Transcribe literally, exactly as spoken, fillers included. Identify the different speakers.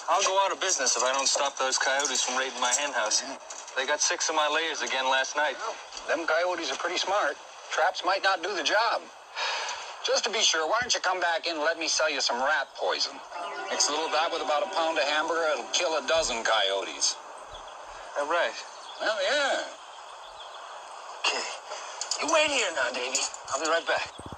Speaker 1: I'll go out of business if I don't stop those coyotes from raiding my hen house. They got six of my layers again last night.
Speaker 2: Well, them coyotes are pretty smart. Traps might not do the job. Just to be sure, why don't you come back in and let me sell you some rat poison? Mix a little of that with about a pound of hamburger, it'll kill a dozen coyotes.
Speaker 1: All right.
Speaker 2: Well, yeah.
Speaker 1: Okay. You wait here now, Davy. I'll be right back.